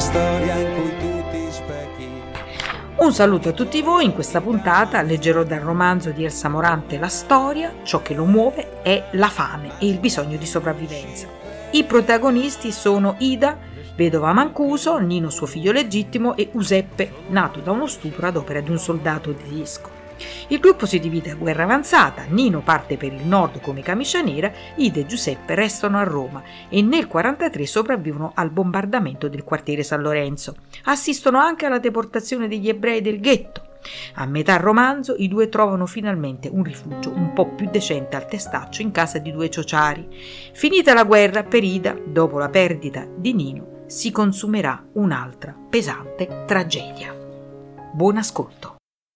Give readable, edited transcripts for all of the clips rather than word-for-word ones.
storia in cui tu ti specchi. Un saluto a tutti voi. In questa puntata leggerò dal romanzo di Elsa Morante La storia. Ciò che lo muove è la fame e il bisogno di sopravvivenza. I protagonisti sono Ida, vedova Mancuso, Nino suo figlio legittimo e Giuseppe, nato da uno stupro ad opera di un soldato tedesco. Il gruppo si divide a guerra avanzata, Nino parte per il nord come camicia nera, Ida e Giuseppe restano a Roma e nel 1943 sopravvivono al bombardamento del quartiere San Lorenzo. Assistono anche alla deportazione degli ebrei del ghetto. A metà romanzo i due trovano finalmente un rifugio un po' più decente al Testaccio in casa di due ciociari. Finita la guerra, per Ida, dopo la perdita di Nino, si consumerà un'altra pesante tragedia. Buon ascolto.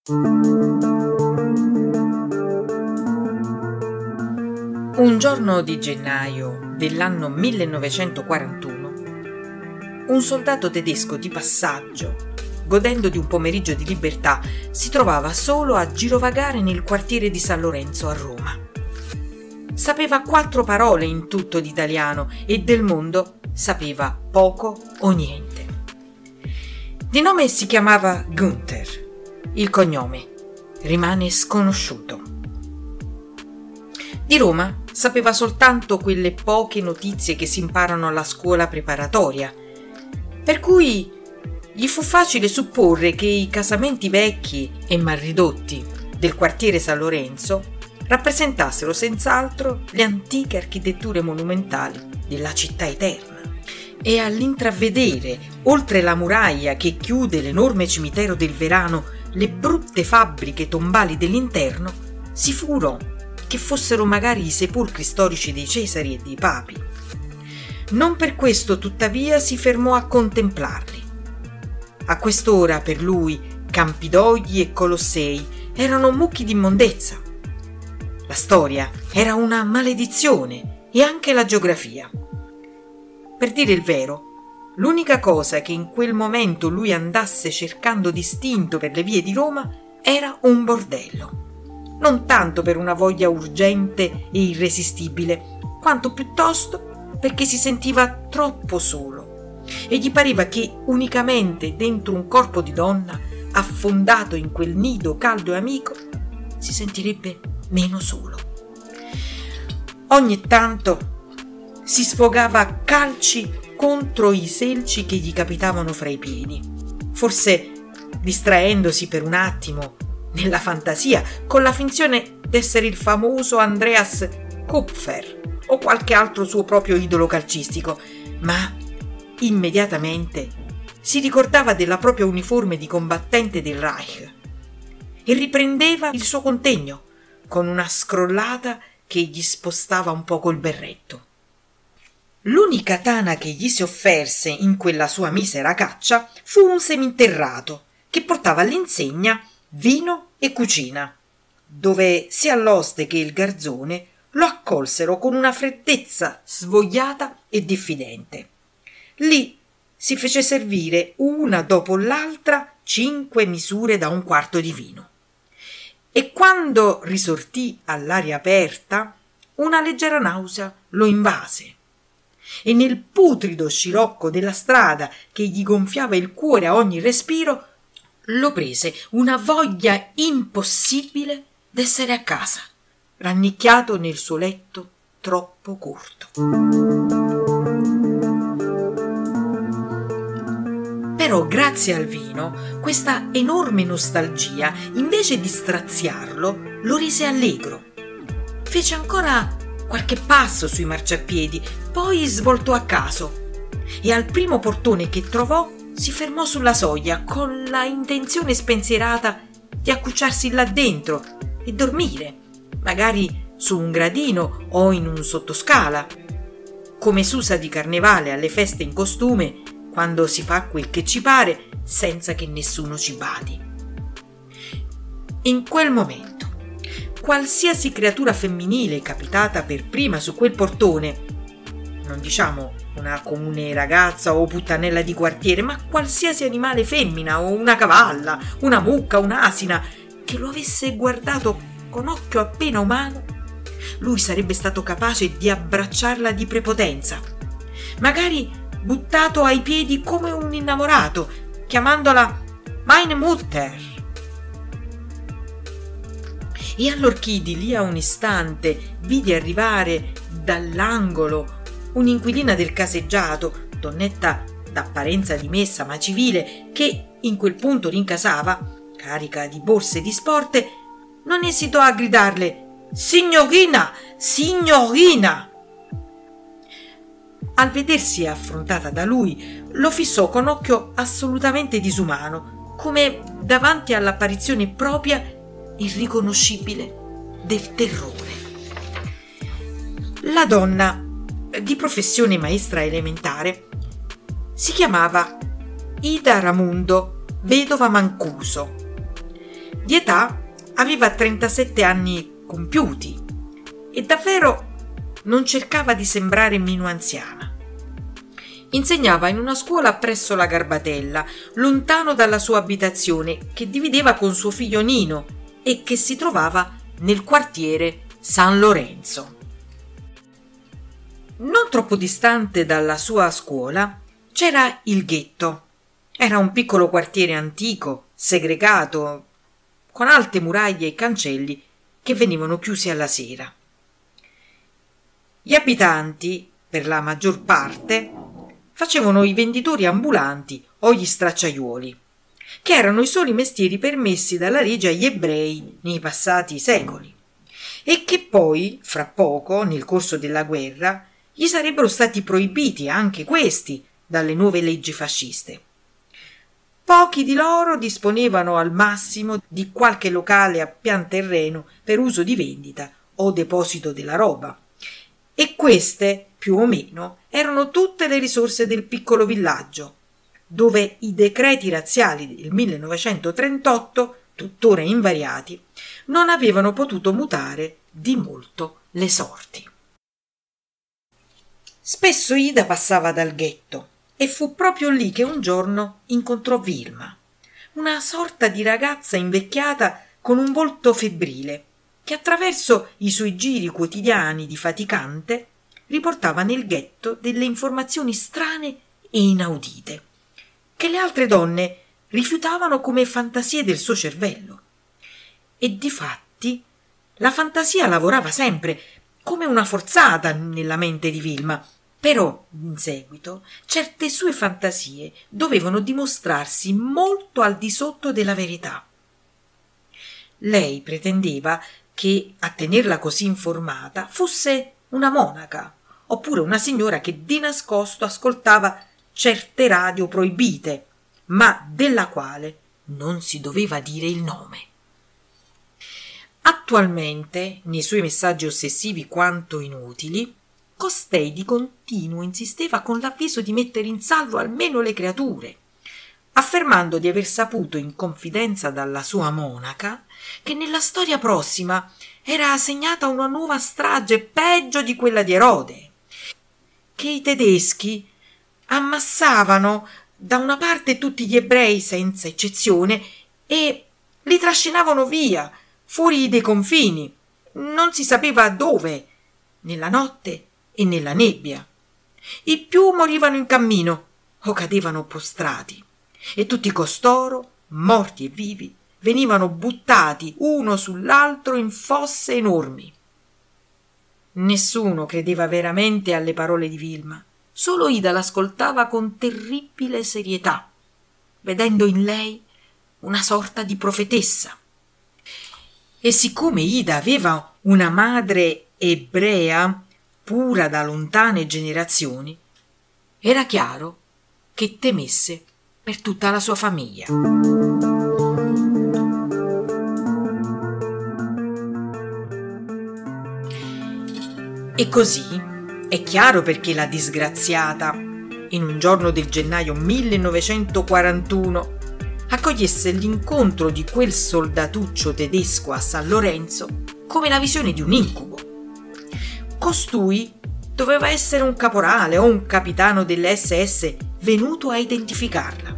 Un giorno di gennaio dell'anno 1941, un soldato tedesco di passaggio, godendo di un pomeriggio di libertà, si trovava solo a girovagare nel quartiere di San Lorenzo a Roma. Sapeva 4 parole in tutto d'italiano e del mondo sapeva poco o niente. Di nome si chiamava Günther, il cognome rimane sconosciuto. Di Roma sapeva soltanto quelle poche notizie che si imparano alla scuola preparatoria, per cui gli fu facile supporre che i casamenti vecchi e mal ridotti del quartiere San Lorenzo rappresentassero senz'altro le antiche architetture monumentali della città eterna. E all'intravedere, oltre la muraglia che chiude l'enorme cimitero del Verano, le brutte fabbriche tombali dell'interno, si figurò che fossero magari i sepolcri storici dei Cesari e dei Papi. Non per questo, tuttavia, si fermò a contemplarli. A quest'ora, per lui, Campidogli e Colossei erano mucchi d'immondezza. La storia era una maledizione e anche la geografia. Per dire il vero, l'unica cosa che in quel momento lui andasse cercando distinto per le vie di Roma era un bordello. Non tanto per una voglia urgente e irresistibile, quanto piuttosto perché si sentiva troppo solo e gli pareva che unicamente dentro un corpo di donna, affondato in quel nido caldo e amico, si sentirebbe meno solo. Ogni tanto si sfogava a calci contro i selci che gli capitavano fra i piedi, forse distraendosi per un attimo nella fantasia con la finzione d'essere il famoso Andreas Kupfer o qualche altro suo proprio idolo calcistico, ma immediatamente si ricordava della propria uniforme di combattente del Reich e riprendeva il suo contegno con una scrollata che gli spostava un poco il berretto. L'unica tana che gli si offerse in quella sua misera caccia fu un seminterrato che portava all'insegna vino e cucina, dove sia l'oste che il garzone lo accolsero con una freddezza svogliata e diffidente. Lì si fece servire una dopo l'altra 5 misure da 1/4 di vino. E quando risortì all'aria aperta, una leggera nausea lo invase. E nel putrido scirocco della strada che gli gonfiava il cuore a ogni respiro, lo prese una voglia impossibile d'essere a casa, rannicchiato nel suo letto troppo corto. Però grazie al vino, questa enorme nostalgia, invece di straziarlo, lo rese allegro. Fece ancora qualche passo sui marciapiedi, poi svoltò a caso e al primo portone che trovò si fermò sulla soglia con la intenzione spensierata di accucciarsi là dentro e dormire, magari su un gradino o in un sottoscala, come s'usa di carnevale alle feste in costume, quando si fa quel che ci pare senza che nessuno ci badi. In quel momento, qualsiasi creatura femminile capitata per prima su quel portone, non diciamo una comune ragazza o puttanella di quartiere, ma qualsiasi animale femmina o una cavalla, una mucca, un'asina, che lo avesse guardato con occhio appena umano, lui sarebbe stato capace di abbracciarla di prepotenza, magari buttato ai piedi come un innamorato, chiamandola Meine Mutter. E allorché di lì a un istante vidi arrivare dall'angolo un'inquilina del caseggiato, donnetta d'apparenza dimessa ma civile, che in quel punto rincasava, carica di borse di sporte, non esitò a gridarle «Signorina! Signorina!». Al vedersi affrontata da lui, lo fissò con occhio assolutamente disumano, come davanti all'apparizione propria, irriconoscibile, del terrore. La donna, di professione maestra elementare, si chiamava Ida Ramundo, vedova Mancuso. Di età aveva 37 anni compiuti e davvero non cercava di sembrare meno anziana. Insegnava in una scuola presso la Garbatella, lontano dalla sua abitazione, che divideva con suo figlio Nino e che si trovava nel quartiere San Lorenzo. Non troppo distante dalla sua scuola c'era il ghetto. Era un piccolo quartiere antico, segregato, con alte muraglie e cancelli che venivano chiusi alla sera. Gli abitanti, per la maggior parte, facevano i venditori ambulanti o gli stracciaiuoli, che erano i soli mestieri permessi dalla legge agli ebrei nei passati secoli, e che poi, fra poco, nel corso della guerra, gli sarebbero stati proibiti anche questi dalle nuove leggi fasciste. Pochi di loro disponevano al massimo di qualche locale a pian terreno per uso di vendita o deposito della roba, e queste, più o meno, erano tutte le risorse del piccolo villaggio, dove i decreti razziali del 1938, tuttora invariati, non avevano potuto mutare di molto le sorti. Spesso Ida passava dal ghetto e fu proprio lì che un giorno incontrò Vilma, una sorta di ragazza invecchiata con un volto febbrile, che attraverso i suoi giri quotidiani di faticante riportava nel ghetto delle informazioni strane e inaudite, che le altre donne rifiutavano come fantasie del suo cervello. E difatti la fantasia lavorava sempre come una forzata nella mente di Vilma, però in seguito certe sue fantasie dovevano dimostrarsi molto al di sotto della verità. Lei pretendeva che a tenerla così informata fosse una monaca, oppure una signora che di nascosto ascoltava certe radio proibite, ma della quale non si doveva dire il nome. Attualmente, nei suoi messaggi ossessivi quanto inutili, costei di continuo insisteva con l'avviso di mettere in salvo almeno le creature, affermando di aver saputo in confidenza dalla sua monaca che nella storia prossima era segnata una nuova strage peggio di quella di Erode, che i tedeschi ammassavano da una parte tutti gli ebrei senza eccezione e li trascinavano via, fuori dei confini, non si sapeva dove, nella notte e nella nebbia. I più morivano in cammino o cadevano prostrati, e tutti costoro, morti e vivi, venivano buttati uno sull'altro in fosse enormi. Nessuno credeva veramente alle parole di Vilma, solo Ida l'ascoltava con terribile serietà, vedendo in lei una sorta di profetessa. E siccome Ida aveva una madre ebrea pura da lontane generazioni, era chiaro che temesse per tutta la sua famiglia. E così è chiaro perché la disgraziata, in un giorno del gennaio 1941, accogliesse l'incontro di quel soldatuccio tedesco a San Lorenzo come la visione di un incubo. Costui doveva essere un caporale o un capitano delle SS venuto a identificarla.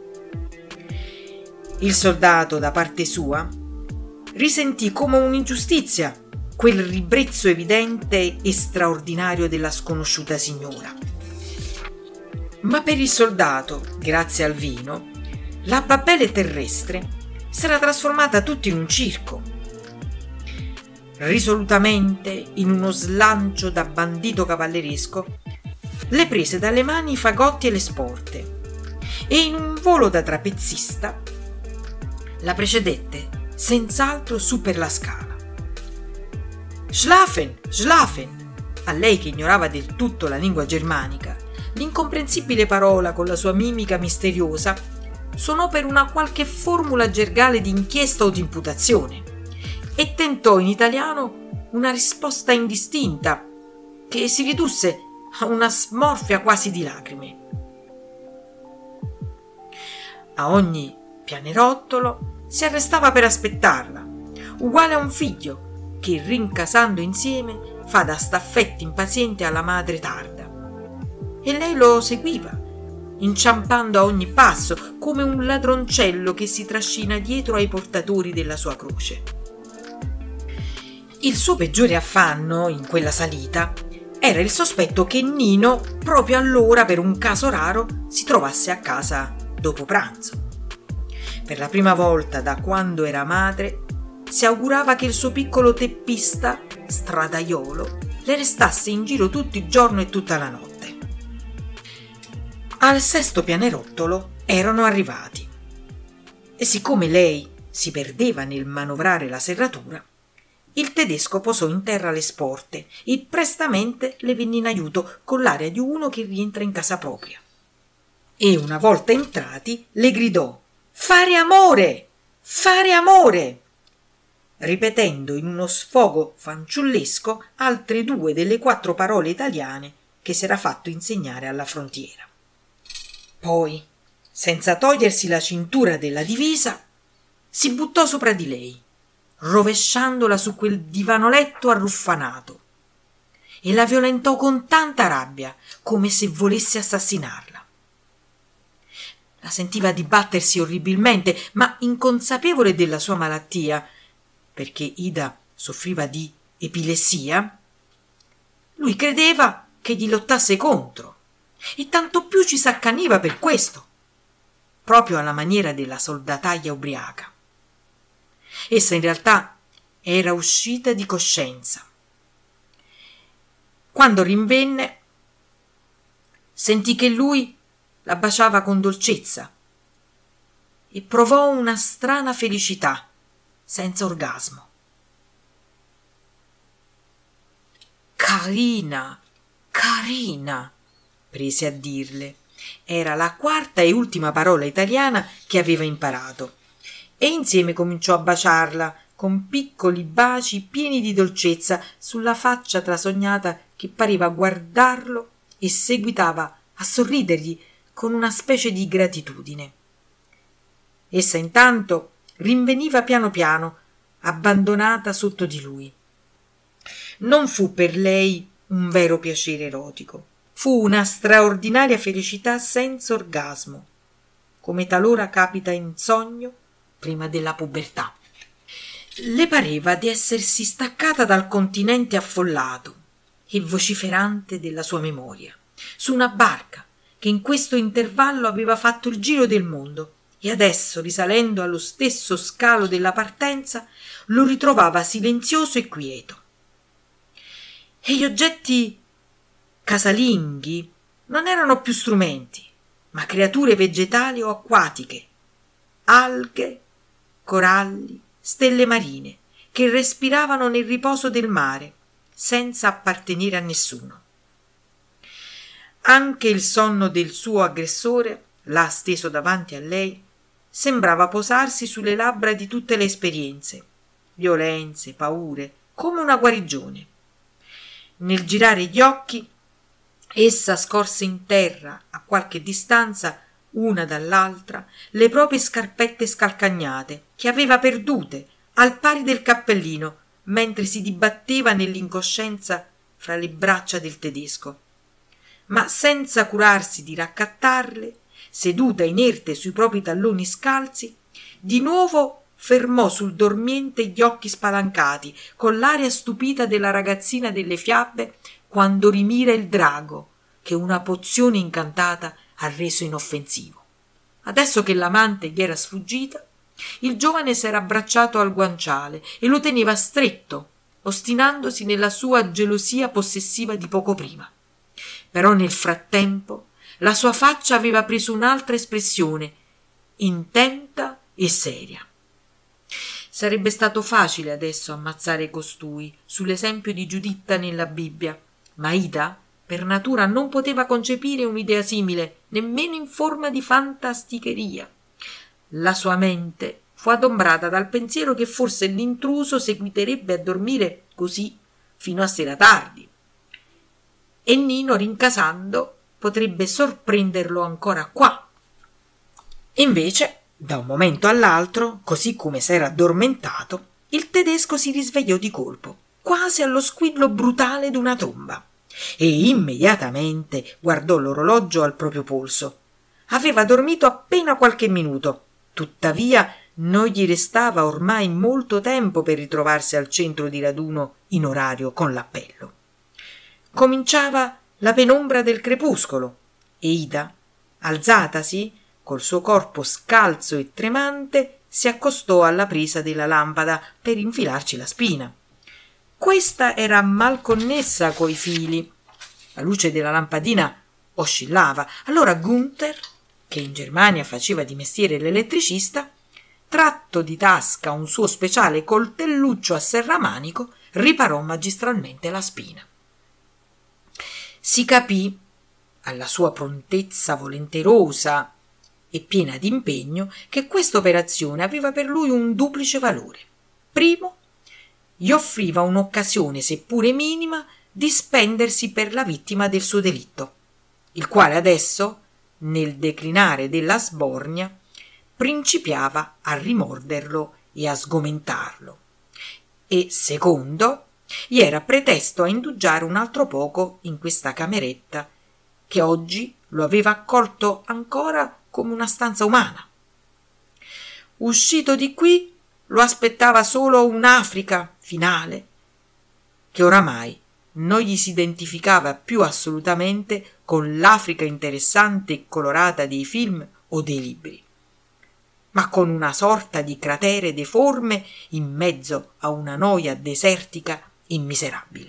Il soldato, da parte sua, risentì come un'ingiustizia quel ribrezzo evidente e straordinario della sconosciuta signora. Ma per il soldato, grazie al vino, la Babele terrestre s'era trasformata tutta in un circo. Risolutamente, in uno slancio da bandito cavalleresco, le prese dalle mani i fagotti e le sporte e in un volo da trapezzista la precedette senz'altro su per la scala. Schlafen, schlafen! A lei che ignorava del tutto la lingua germanica, l'incomprensibile parola con la sua mimica misteriosa suonò per una qualche formula gergale di inchiesta o di imputazione e tentò in italiano una risposta indistinta che si ridusse a una smorfia quasi di lacrime. A ogni pianerottolo si arrestava per aspettarla, uguale a un figlio che, rincasando insieme, fa da staffetta impaziente alla madre tarda. E lei lo seguiva, inciampando a ogni passo, come un ladroncello che si trascina dietro ai portatori della sua croce. Il suo peggiore affanno in quella salita era il sospetto che Nino, proprio allora, per un caso raro, si trovasse a casa dopo pranzo. Per la prima volta da quando era madre, si augurava che il suo piccolo teppista, stradaiolo, le restasse in giro tutto il giorno e tutta la notte. Al sesto pianerottolo erano arrivati e siccome lei si perdeva nel manovrare la serratura, il tedesco posò in terra le sporte e prestamente le venne in aiuto con l'aria di uno che rientra in casa propria. E una volta entrati le gridò: «Fare amore! Fare amore!» ripetendo in uno sfogo fanciullesco altre 2 delle 4 parole italiane che s'era fatto insegnare alla frontiera. Poi, senza togliersi la cintura della divisa, si buttò sopra di lei, rovesciandola su quel divanoletto arruffanato, e la violentò con tanta rabbia come se volesse assassinarla. La sentiva dibattersi orribilmente, ma inconsapevole della sua malattia, perché Ida soffriva di epilessia, lui credeva che gli lottasse contro e tanto più ci s'accaniva per questo, proprio alla maniera della soldataglia ubriaca. Essa in realtà era uscita di coscienza. Quando rinvenne, sentì che lui la baciava con dolcezza e provò una strana felicità senza orgasmo. «Carina, carina», prese a dirle. Era la 4ª e ultima parola italiana che aveva imparato. E insieme cominciò a baciarla, con piccoli baci pieni di dolcezza sulla faccia trasognata che pareva guardarlo e seguitava a sorridergli con una specie di gratitudine. Essa intanto rinveniva piano piano, abbandonata sotto di lui. Non fu per lei un vero piacere erotico, fu una straordinaria felicità senza orgasmo, come talora capita in sogno prima della pubertà. Le pareva di essersi staccata dal continente affollato e vociferante della sua memoria, su una barca che in questo intervallo aveva fatto il giro del mondo e adesso, risalendo allo stesso scalo della partenza, lo ritrovava silenzioso e quieto. E gli oggetti casalinghi non erano più strumenti, ma creature vegetali o acquatiche, alghe, coralli, stelle marine, che respiravano nel riposo del mare, senza appartenere a nessuno. Anche il sonno del suo aggressore, là steso davanti a lei, sembrava posarsi sulle labbra di tutte le esperienze, violenze, paure, come una guarigione. Nel girare gli occhi, essa scorse in terra, a qualche distanza, una dall'altra, le proprie scarpette scalcagnate, che aveva perdute, al pari del cappellino, mentre si dibatteva nell'incoscienza fra le braccia del tedesco. Ma senza curarsi di raccattarle, seduta inerte sui propri talloni scalzi, di nuovo fermò sul dormiente gli occhi spalancati, con l'aria stupita della ragazzina delle fiabe quando rimira il drago che una pozione incantata ha reso inoffensivo. Adesso che l'amante gli era sfuggita, il giovane s'era abbracciato al guanciale e lo teneva stretto, ostinandosi nella sua gelosia possessiva di poco prima. Però nel frattempo la sua faccia aveva preso un'altra espressione, intenta e seria. Sarebbe stato facile adesso ammazzare costui sull'esempio di Giuditta nella Bibbia, ma Ida per natura non poteva concepire un'idea simile, nemmeno in forma di fantasticheria. La sua mente fu adombrata dal pensiero che forse l'intruso seguiterebbe a dormire così fino a sera tardi e Nino, rincasando, potrebbe sorprenderlo ancora qua. Invece, da un momento all'altro, così come s'era addormentato, il tedesco si risvegliò di colpo, quasi allo squillo brutale d'una tromba, e immediatamente guardò l'orologio al proprio polso. Aveva dormito appena qualche minuto, tuttavia non gli restava ormai molto tempo per ritrovarsi al centro di raduno in orario con l'appello. Cominciava la penombra del crepuscolo e Ida, alzatasi, col suo corpo scalzo e tremante, si accostò alla presa della lampada per infilarci la spina. Questa era mal connessa coi fili. La luce della lampadina oscillava. Allora Gunther, che in Germania faceva di mestiere l'elettricista, tratto di tasca un suo speciale coltelluccio a serramanico, riparò magistralmente la spina. Si capì, alla sua prontezza volenterosa e piena d'impegno, che questa operazione aveva per lui un duplice valore. Primo, gli offriva un'occasione, seppure minima, di spendersi per la vittima del suo delitto, il quale adesso, nel declinare della sbornia, principiava a rimorderlo e a sgomentarlo. E secondo, gli era pretesto a indugiare un altro poco in questa cameretta che oggi lo aveva accolto ancora come una stanza umana. Uscito di qui lo aspettava solo un'Africa finale che oramai non gli si identificava più assolutamente con l'Africa interessante e colorata dei film o dei libri, ma con una sorta di cratere deforme in mezzo a una noia desertica e miserabile.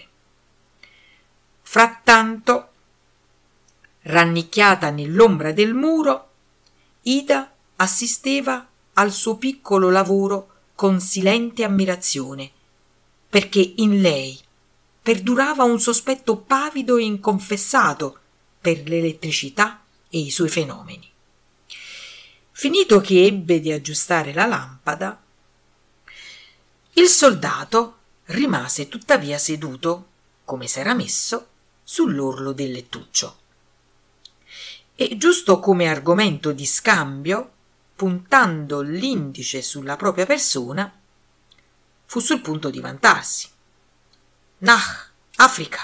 Frattanto, rannicchiata nell'ombra del muro, Ida assisteva al suo piccolo lavoro con silente ammirazione, perché in lei perdurava un sospetto pavido e inconfessato per l'elettricità e i suoi fenomeni. Finito che ebbe di aggiustare la lampada, il soldato rimase tuttavia seduto, come s'era messo, sull'orlo del lettuccio. E giusto come argomento di scambio, puntando l'indice sulla propria persona, fu sul punto di vantarsi. Nach, Africa!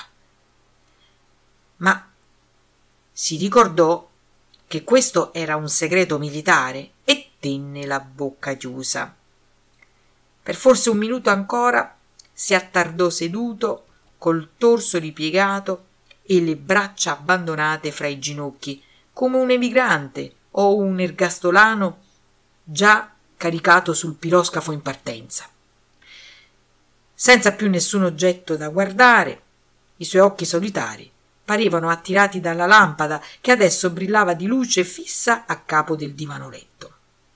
Ma si ricordò che questo era un segreto militare e tenne la bocca chiusa. Per forse un minuto ancora si attardò seduto, col torso ripiegato e le braccia abbandonate fra i ginocchi, come un emigrante o un ergastolano già caricato sul piroscafo in partenza. Senza più nessun oggetto da guardare, i suoi occhi solitari parevano attirati dalla lampada che adesso brillava di luce fissa a capo del divano letto.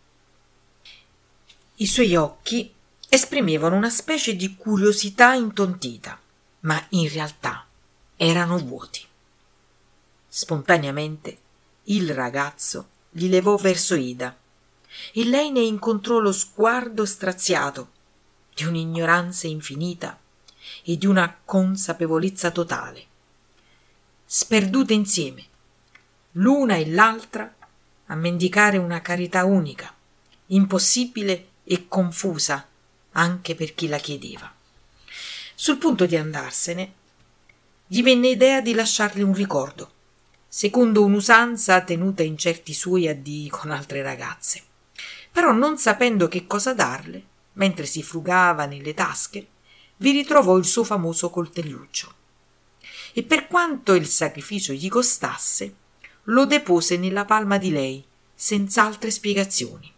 I suoi occhi esprimevano una specie di curiosità intontita, ma in realtà erano vuoti. Spontaneamente il ragazzo gli levò verso Ida e lei ne incontrò lo sguardo straziato di un'ignoranza infinita e di una consapevolezza totale. Sperdute insieme, l'una e l'altra, a mendicare una carità unica, impossibile e confusa anche per chi la chiedeva. Sul punto di andarsene, gli venne idea di lasciarle un ricordo, secondo un'usanza tenuta in certi suoi addii con altre ragazze. Però, non sapendo che cosa darle, mentre si frugava nelle tasche, vi ritrovò il suo famoso coltelluccio. E per quanto il sacrificio gli costasse, lo depose nella palma di lei, senza altre spiegazioni.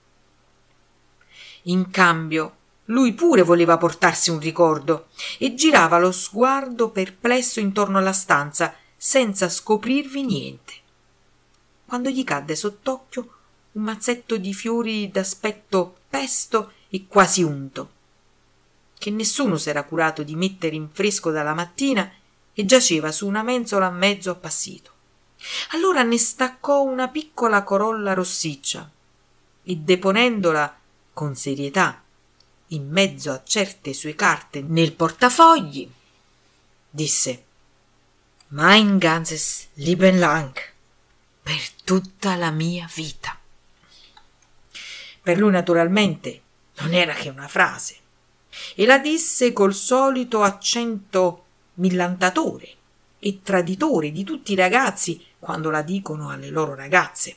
In cambio, lui pure voleva portarsi un ricordo e girava lo sguardo perplesso intorno alla stanza, senza scoprirvi niente. Quando gli cadde sott'occhio un mazzetto di fiori d'aspetto pesto e quasi unto, che nessuno s'era curato di mettere in fresco dalla mattina e giaceva su una mensola mezzo appassito. Allora ne staccò una piccola corolla rossiccia e, deponendola con serietà in mezzo a certe sue carte nel portafogli, disse: «Mein ganzes Leben lang», per tutta la mia vita. Per lui naturalmente non era che una frase, e la disse col solito accento millantatore e traditore di tutti i ragazzi quando la dicono alle loro ragazze.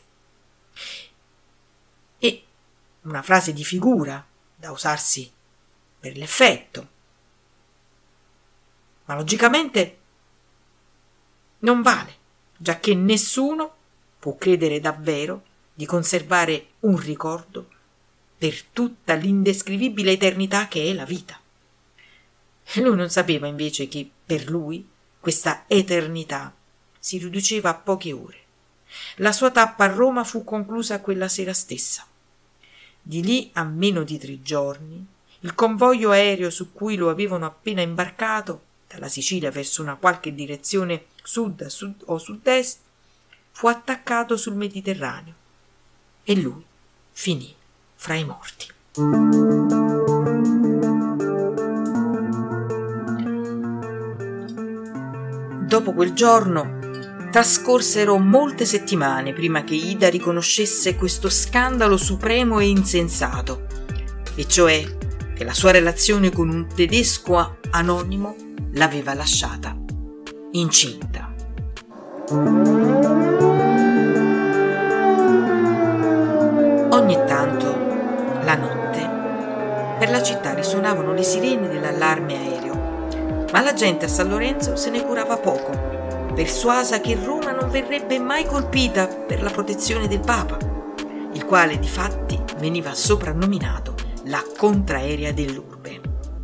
E una frase di figura da usarsi per l'effetto, ma logicamente non vale, giacché nessuno può credere davvero di conservare un ricordo per tutta l'indescrivibile eternità che è la vita. E lui non sapeva invece che per lui questa eternità si riduceva a poche ore. La sua tappa a Roma fu conclusa quella sera stessa. Di lì a meno di 3 giorni, il convoglio aereo su cui lo avevano appena imbarcato, dalla Sicilia verso una qualche direzione sud o sud-est, fu attaccato sul Mediterraneo e lui finì fra i morti. Dopo quel giorno trascorsero molte settimane prima che Ida riconoscesse questo scandalo supremo e insensato, e cioè che la sua relazione con un tedesco anonimo l'aveva lasciata incinta. Ogni tanto, la notte, per la città risuonavano le sirene dell'allarme aereo, ma la gente a San Lorenzo se ne curava poco, persuasa che Roma non verrebbe mai colpita per la protezione del Papa, il quale difatti veniva soprannominato la contraerea dell'urbe.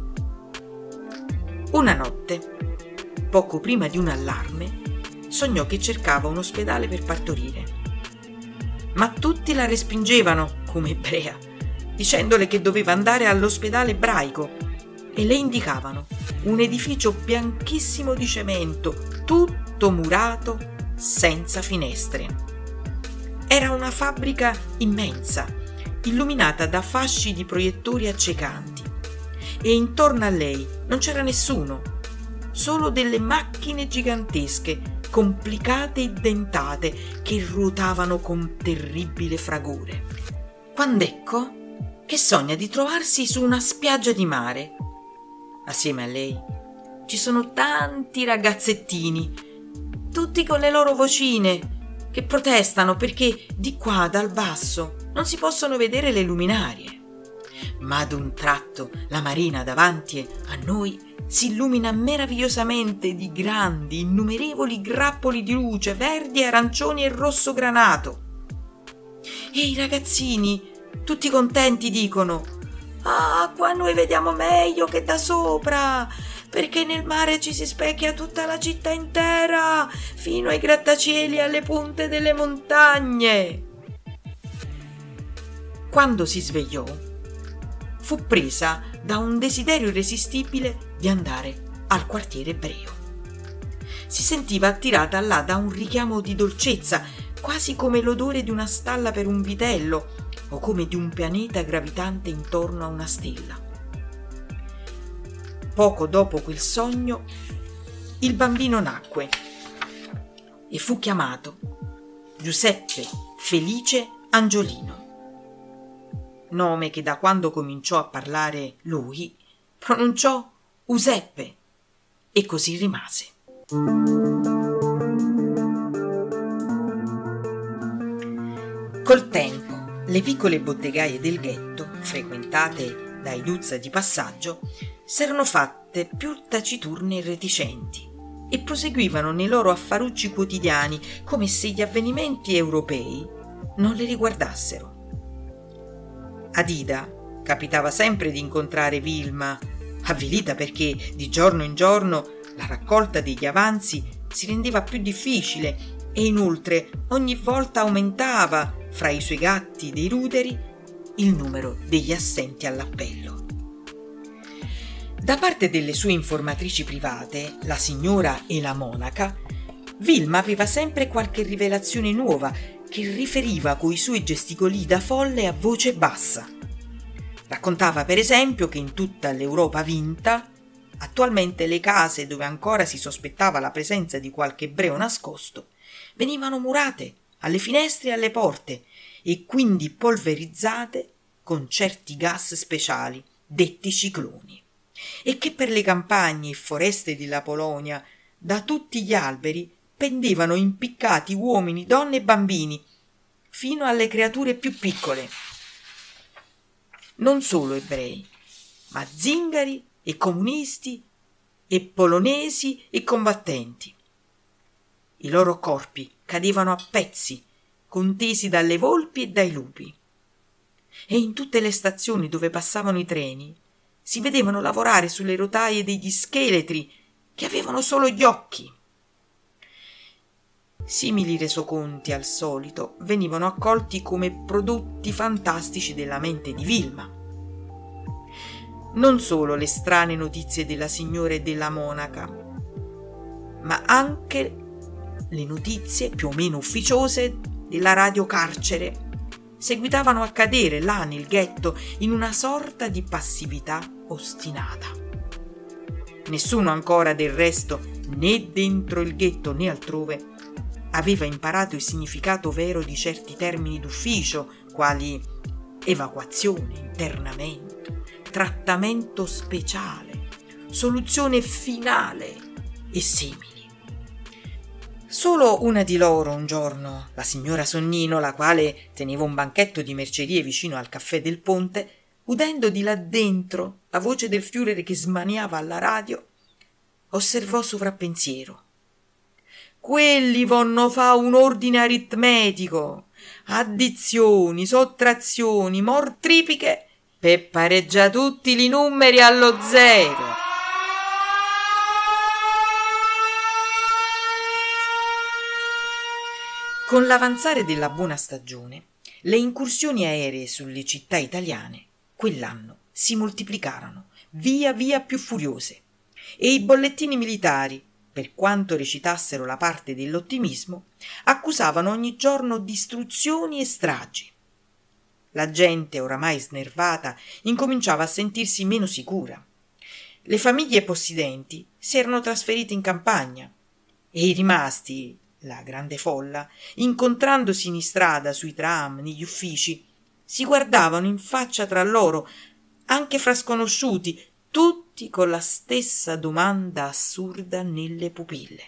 Una notte, poco prima di un allarme, sognò che cercava un ospedale per partorire, ma tutti la respingevano come ebrea, dicendole che doveva andare all'ospedale ebraico, e le indicavano un edificio bianchissimo di cemento, tutto murato, senza finestre. Era una fabbrica immensa, illuminata da fasci di proiettori accecanti, e intorno a lei non c'era nessuno, solo delle macchine gigantesche, complicate e dentate, che ruotavano con terribile fragore. Quand'ecco che sogna di trovarsi su una spiaggia di mare. Assieme a lei ci sono tanti ragazzettini, tutti con le loro vocine, che protestano perché di qua dal basso non si possono vedere le luminarie. Ma ad un tratto la marina davanti a noi si illumina meravigliosamente di grandi, innumerevoli grappoli di luce verdi, arancioni e rosso granato. E i ragazzini, tutti contenti, dicono: «Ah, qua noi vediamo meglio che da sopra, perché nel mare ci si specchia tutta la città intera, fino ai grattacieli e alle punte delle montagne». Quando si svegliò, fu presa da un desiderio irresistibile di andare al quartiere ebreo. Si sentiva attirata là da un richiamo di dolcezza, quasi come l'odore di una stalla per un vitello o come di un pianeta gravitante intorno a una stella. Poco dopo quel sogno, il bambino nacque e fu chiamato Giuseppe Felice Angiolino, nome che da quando cominciò a parlare lui pronunciò Useppe, e così rimase. Col tempo le piccole bottegaie del ghetto, frequentate dai Duzza di passaggio, s'erano fatte più taciturne e reticenti, e proseguivano nei loro affarucci quotidiani come se gli avvenimenti europei non le riguardassero. Ad Ida capitava sempre di incontrare Vilma, avvilita perché di giorno in giorno la raccolta degli avanzi si rendeva più difficile e inoltre ogni volta aumentava, fra i suoi gatti dei ruderi, il numero degli assenti all'appello. Da parte delle sue informatrici private, la signora e la monaca, Vilma aveva sempre qualche rivelazione nuova che riferiva coi suoi gesticoli da folle a voce bassa. Raccontava per esempio che in tutta l'Europa vinta, attualmente le case dove ancora si sospettava la presenza di qualche ebreo nascosto venivano murate alle finestre e alle porte e quindi polverizzate con certi gas speciali detti cicloni, e che per le campagne e foreste della Polonia da tutti gli alberi pendevano impiccati uomini, donne e bambini, fino alle creature più piccole. Non solo ebrei, ma zingari e comunisti e polonesi e combattenti. I loro corpi cadevano a pezzi, contesi dalle volpi e dai lupi. E in tutte le stazioni dove passavano i treni si vedevano lavorare sulle rotaie degli scheletri che avevano solo gli occhi. Simili resoconti, al solito, venivano accolti come prodotti fantastici della mente di Vilma. Non solo le strane notizie della signora e della monaca, ma anche le notizie più o meno ufficiose della radio carcere seguitavano a cadere là nel ghetto in una sorta di passività ostinata. Nessuno ancora, del resto, né dentro il ghetto né altrove, aveva imparato il significato vero di certi termini d'ufficio, quali evacuazione, internamento, trattamento speciale, soluzione finale e simili. Solo una di loro un giorno, la signora Sonnino, la quale teneva un banchetto di mercerie vicino al caffè del Ponte, udendo di là dentro la voce del Führer che smaniava alla radio, osservò sovrappensiero: quelli vonno fa un ordine aritmetico, addizioni, sottrazioni, mortripiche, per pareggiare tutti i numeri allo zero. Con l'avanzare della buona stagione, le incursioni aeree sulle città italiane quell'anno si moltiplicarono, via via più furiose, e i bollettini militari, per quanto recitassero la parte dell'ottimismo, accusavano ogni giorno distruzioni e stragi. La gente, oramai snervata, incominciava a sentirsi meno sicura. Le famiglie possidenti si erano trasferite in campagna e i rimasti, la grande folla, incontrandosi in strada, sui tram, negli uffici, si guardavano in faccia tra loro, anche fra sconosciuti, tutti con la stessa domanda assurda nelle pupille.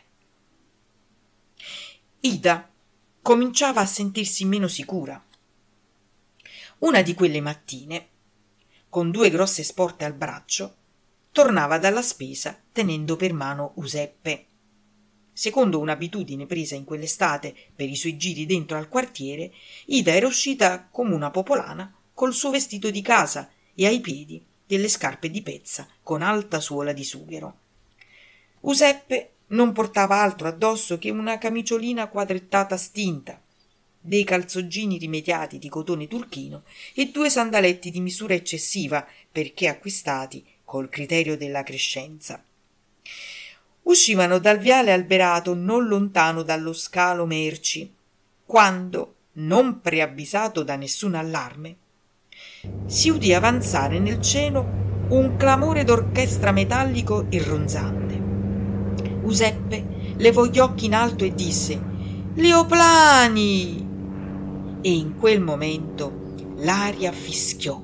Ida cominciava a sentirsi meno sicura. Una di quelle mattine, con 2 grosse sporte al braccio, tornava dalla spesa tenendo per mano Useppe. Secondo un'abitudine presa in quell'estate per i suoi giri dentro al quartiere, Ida era uscita come una popolana col suo vestito di casa e ai piedi delle scarpe di pezza con alta suola di sughero. Useppe non portava altro addosso che una camiciolina quadrettata stinta, dei calzoncini rimediati di cotone turchino e 2 sandaletti di misura eccessiva perché acquistati col criterio della crescenza. Uscivano dal viale alberato non lontano dallo scalo merci, quando, non preavvisato da nessun allarme, si udì avanzare nel cielo un clamore d'orchestra metallico e ronzante. Useppe levò gli occhi in alto e disse: «Leoplani!» E in quel momento l'aria fischiò.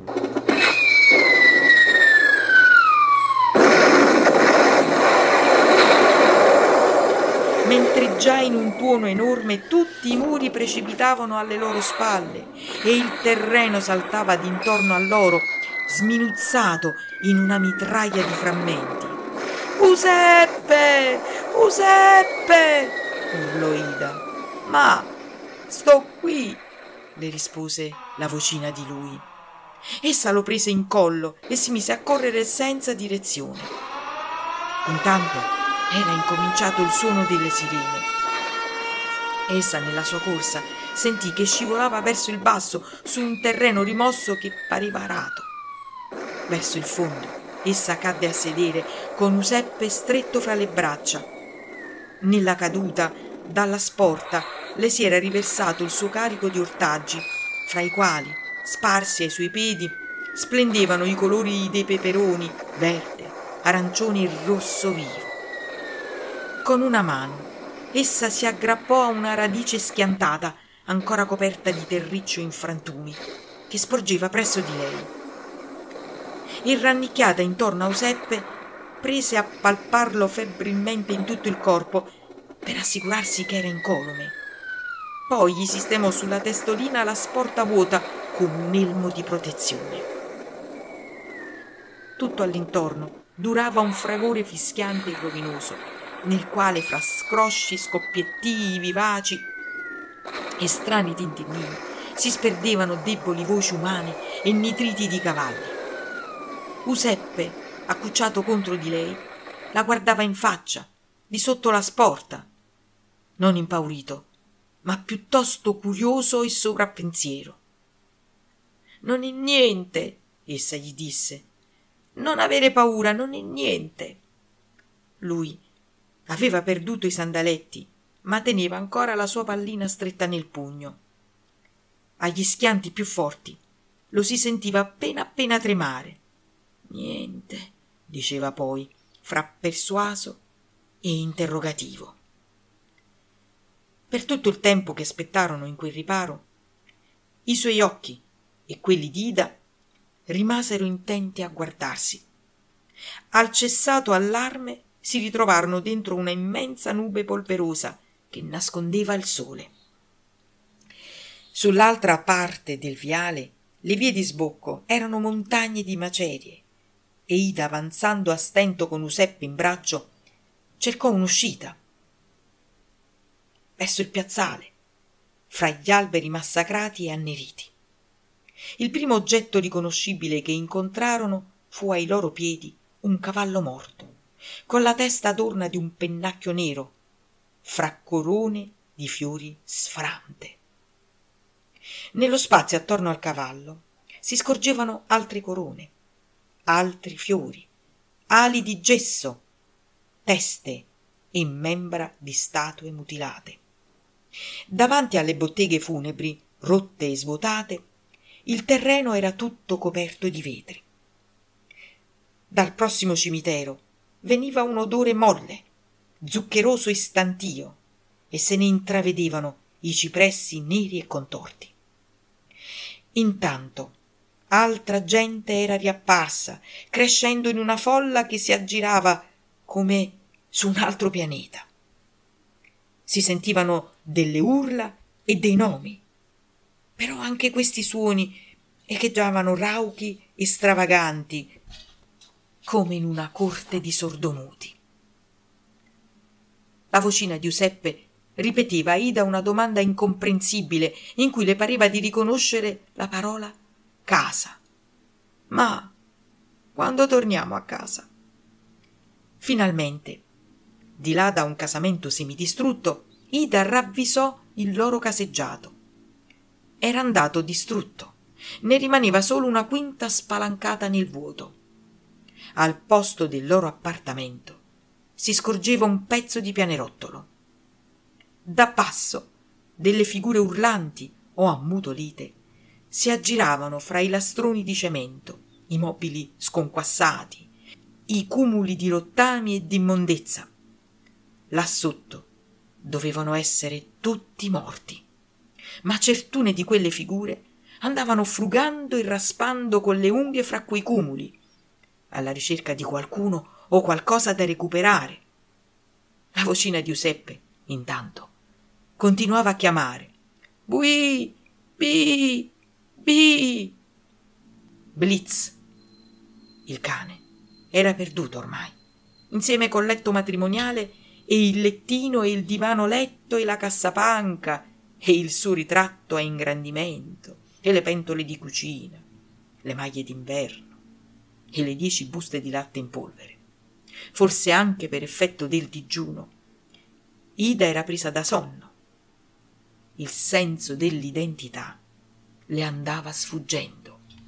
Mentre già in un tuono enorme tutti i muri precipitavano alle loro spalle e il terreno saltava d'intorno a loro, sminuzzato in una mitraia di frammenti. Giuseppe! Giuseppe! urlò Ida. Ma sto qui, le rispose la vocina di lui. Essa lo prese in collo e si mise a correre senza direzione. Intanto era incominciato il suono delle sirene. Essa, nella sua corsa, sentì che scivolava verso il basso su un terreno rimosso che pareva arato. Verso il fondo, essa cadde a sedere con Giuseppe stretto fra le braccia. Nella caduta, dalla sporta, le si era riversato il suo carico di ortaggi, fra i quali, sparsi ai suoi piedi, splendevano i colori dei peperoni, verde, arancione e rosso vivo. Con una mano essa si aggrappò a una radice schiantata, ancora coperta di terriccio in frantumi, che sporgeva presso di lei. E rannicchiata intorno a Giuseppe, prese a palparlo febbrilmente in tutto il corpo per assicurarsi che era incolume. Poi gli sistemò sulla testolina la sporta vuota come un elmo di protezione. Tutto all'intorno durava un fragore fischiante e rovinoso, nel quale fra scrosci, scoppiettii vivaci e strani tintinnii si sperdevano deboli voci umane e nitriti di cavalli. Giuseppe, accucciato contro di lei, la guardava in faccia, di sotto la sporta, non impaurito, ma piuttosto curioso e sovrappensiero. «Non è niente», essa gli disse. «Non avere paura, non è niente». Lui aveva perduto i sandaletti, ma teneva ancora la sua pallina stretta nel pugno. Agli schianti più forti lo si sentiva appena tremare. «Niente», diceva poi, fra persuaso e interrogativo. Per tutto il tempo che aspettarono in quel riparo, i suoi occhi e quelli di Ida rimasero intenti a guardarsi. Al cessato allarme si ritrovarono dentro una immensa nube polverosa che nascondeva il sole. Sull'altra parte del viale le vie di sbocco erano montagne di macerie e Ida, avanzando a stento con Giuseppe in braccio, cercò un'uscita. Verso il piazzale, fra gli alberi massacrati e anneriti. Il primo oggetto riconoscibile che incontrarono fu ai loro piedi un cavallo morto, con la testa adorna di un pennacchio nero, fra corone di fiori sfrante. Nello spazio attorno al cavallo si scorgevano altre corone, altri fiori, ali di gesso, teste e membra di statue mutilate. Davanti alle botteghe funebri, rotte e svuotate, il terreno era tutto coperto di vetri. Dal prossimo cimitero veniva un odore molle, zuccheroso e stantio, e se ne intravedevano i cipressi neri e contorti. Intanto altra gente era riapparsa, crescendo in una folla che si aggirava come su un altro pianeta. Si sentivano delle urla e dei nomi, però anche questi suoni echeggiavano rauchi e stravaganti, come in una corte di sordomuti. La vocina di Giuseppe ripeteva a Ida una domanda incomprensibile in cui le pareva di riconoscere la parola casa. «Ma quando torniamo a casa?» Finalmente, di là da un casamento semidistrutto, Ida ravvisò il loro caseggiato. Era andato distrutto, ne rimaneva solo una quinta spalancata nel vuoto. Al posto del loro appartamento si scorgeva un pezzo di pianerottolo. Da passo delle figure urlanti o ammutolite si aggiravano fra i lastroni di cemento, i mobili sconquassati, i cumuli di rottami e d'immondezza. Là sotto dovevano essere tutti morti, ma certune di quelle figure andavano frugando e raspando con le unghie fra quei cumuli, alla ricerca di qualcuno o qualcosa da recuperare. La vocina di Giuseppe, intanto, continuava a chiamare: «Bui! Bi! Bi!» Blitz, il cane, era perduto ormai. insieme col letto matrimoniale e il lettino e il divano letto e la cassapanca e il suo ritratto a ingrandimento e le pentole di cucina, le maglie d'inverno e le 10 buste di latte in polvere. Forse anche per effetto del digiuno, Ida era presa da sonno. Il senso dell'identità le andava sfuggendo.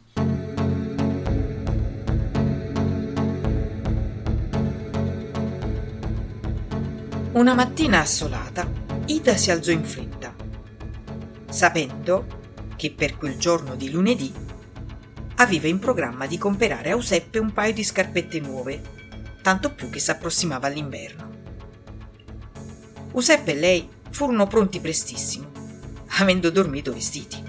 Una mattina assolata, Ida si alzò in fretta, sapendo che per quel giorno di lunedì aveva in programma di comperare a Giuseppe un paio di scarpette nuove, tanto più che s'approssimava l'inverno. Giuseppe e lei furono pronti prestissimo, avendo dormito vestiti.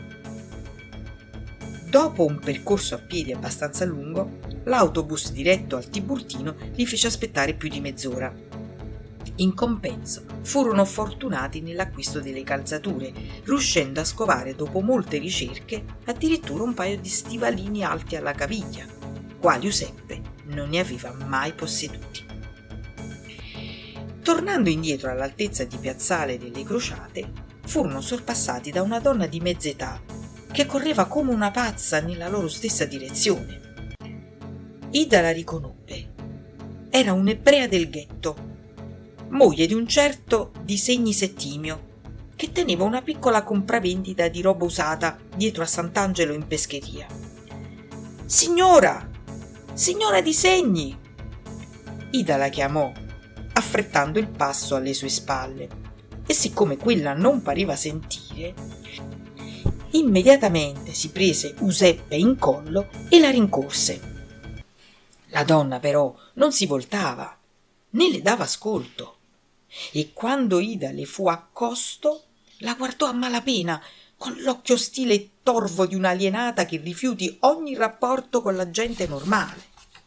Dopo un percorso a piedi abbastanza lungo, l'autobus diretto al Tiburtino li fece aspettare più di mezz'ora. In compenso furono fortunati nell'acquisto delle calzature, riuscendo a scovare dopo molte ricerche addirittura un paio di stivalini alti alla caviglia, quali Giuseppe non ne aveva mai posseduti. Tornando indietro all'altezza di Piazzale delle Crociate, furono sorpassati da una donna di mezza età che correva come una pazza nella loro stessa direzione. Ida la riconobbe. Era un'ebrea del ghetto, moglie di un certo Disegni Settimio, che teneva una piccola compravendita di roba usata dietro a Sant'Angelo in pescheria. «Signora! Signora Disegni!» Ida la chiamò, affrettando il passo alle sue spalle, e siccome quella non pareva sentire, immediatamente si prese Giuseppe in collo e la rincorse. La donna però non si voltava, né le dava ascolto, e quando Ida le fu accosto la guardò a malapena con l'occhio ostile e torvo di un'alienata che rifiuti ogni rapporto con la gente normale.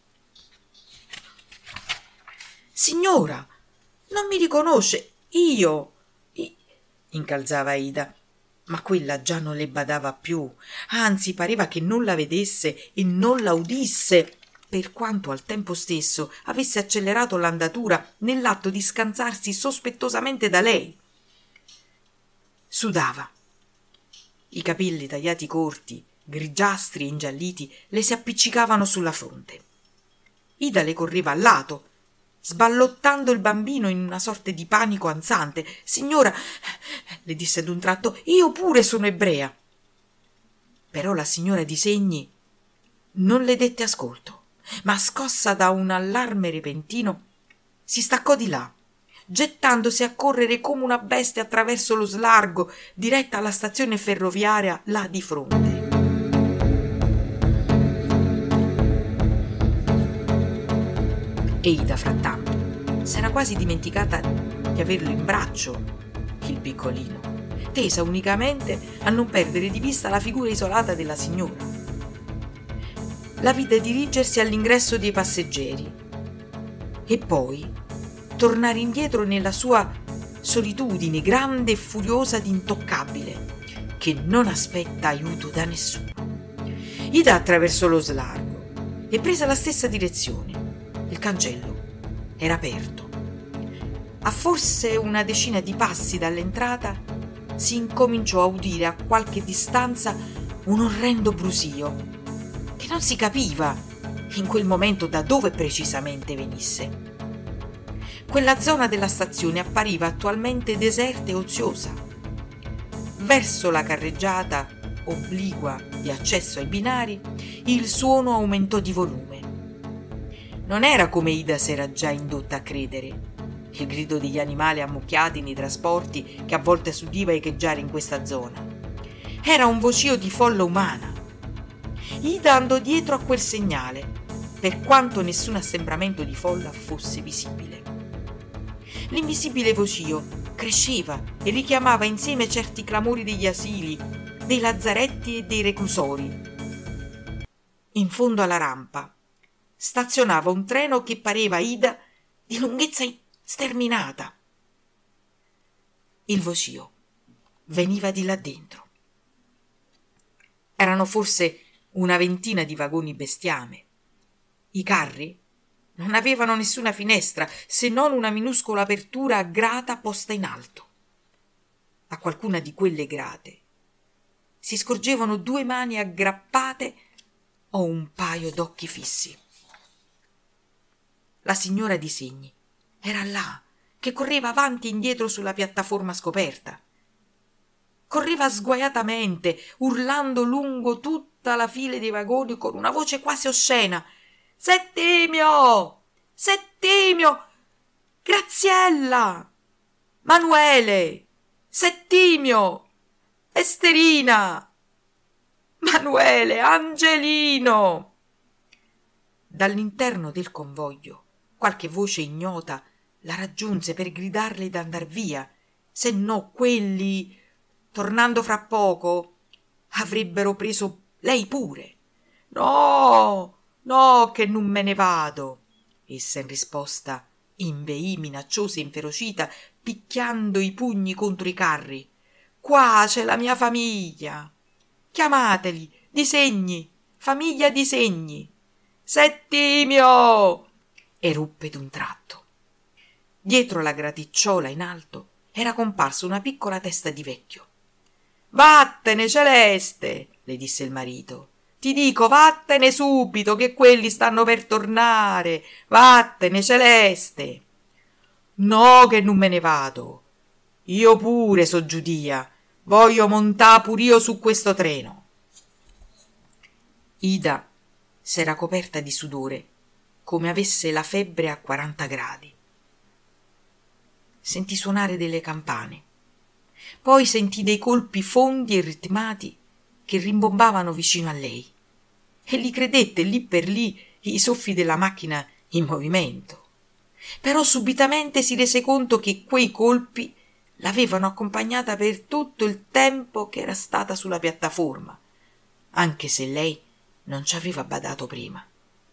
«Signora, non mi riconosce, io...» incalzava Ida, ma quella già non le badava più, anzi pareva che non la vedesse e non la udisse, per quanto al tempo stesso avesse accelerato l'andatura nell'atto di scansarsi sospettosamente da lei. Sudava. I capelli tagliati corti, grigiastri e ingialliti, le si appiccicavano sulla fronte. Ida le correva al lato, sballottando il bambino in una sorta di panico ansante. «Signora», le disse ad un tratto, «io pure sono ebrea». Però la signora Disegni non le dette ascolto, ma scossa da un allarme repentino si staccò di là, gettandosi a correre come una bestia attraverso lo slargo diretta alla stazione ferroviaria là di fronte. E Ida frattanto s'era quasi dimenticata di averlo in braccio, il piccolino, tesa unicamente a non perdere di vista la figura isolata della signora. La vide dirigersi all'ingresso dei passeggeri e poi tornare indietro nella sua solitudine grande e furiosa ed intoccabile, che non aspetta aiuto da nessuno. Ida attraversò lo slargo e prese la stessa direzione. Il cancello era aperto. A forse una decina di passi dall'entrata si incominciò a udire a qualche distanza un orrendo brusio che non si capiva in quel momento da dove precisamente venisse. Quella zona della stazione appariva attualmente deserta e oziosa. Verso la carreggiata obliqua di accesso ai binari, il suono aumentò di volume. Non era come Ida s'era già indotta a credere, il grido degli animali ammucchiati nei trasporti che a volte s'udiva echeggiare in questa zona. Era un vocio di folla umana. Ida andò dietro a quel segnale, per quanto nessun assembramento di folla fosse visibile. L'invisibile vocio cresceva e richiamava insieme certi clamori degli asili, dei lazzaretti e dei reclusori. In fondo alla rampa stazionava un treno che pareva a Ida di lunghezza sterminata. Il vocio veniva di là dentro. Erano forse una ventina di vagoni bestiame. I carri Non avevano nessuna finestra, se non una minuscola apertura a grata posta in alto. A qualcuna di quelle grate si scorgevano 2 mani aggrappate o un paio d'occhi fissi. La signora di segni era là, che correva avanti e indietro sulla piattaforma scoperta. Correva sguaiatamente, urlando lungo tutta la fila dei vagoni con una voce quasi oscena. «Settimio! Settimio! Graziella! Manuele! Settimio! Esterina! Manuele! Angelino!» Dall'interno del convoglio qualche voce ignota la raggiunse per gridarle d'andar via, se no quelli, tornando fra poco, avrebbero preso lei pure. «No, no, che non me ne vado!» essa in risposta inveì minacciosa e inferocita, picchiando i pugni contro i carri. «Qua c'è la mia famiglia! Chiamateli, Disegni, famiglia Disegni! Settimio!» eruppe d'un tratto. Dietro la graticciola in alto era comparsa una piccola testa di vecchio. «Vattene, Celeste!» le disse il marito. «Ti dico, vattene subito, che quelli stanno per tornare! Vattene, Celeste!» «No, che non me ne vado! Io pure so giudia! Voglio montà pur io su questo treno!» Ida s'era coperta di sudore, come avesse la febbre a 40 gradi. Sentì suonare delle campane. Poi sentì dei colpi fondi e ritmati che rimbombavano vicino a lei e li credette lì per lì i soffi della macchina in movimento. Però subitamente si rese conto che quei colpi l'avevano accompagnata per tutto il tempo che era stata sulla piattaforma, anche se lei non ci aveva badato prima.